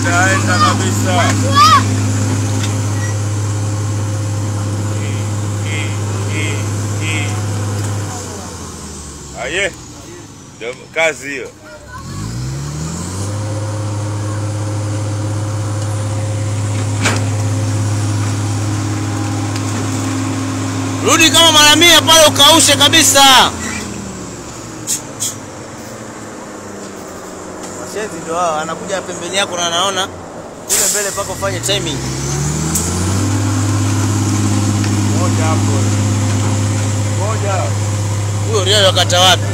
Enda kabisa. Aye. Ndio kazi hiyo. Rudi kama mara 100 pale ukaushe kabisa. Washenzi ndio hao, anakuja pembeni yako na anaona kule mbele pako fanye timing. Moja hapo. Moja. Huyo Rio wakata wapi?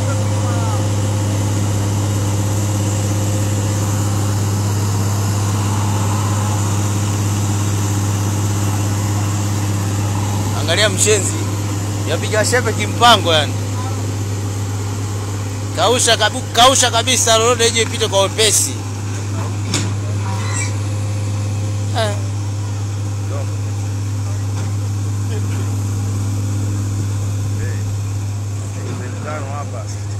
Angalia mshenzi. Yapiga shepe kimpango yani. Kausha kabisa lolote ije ipite kwa wepesi. Hapa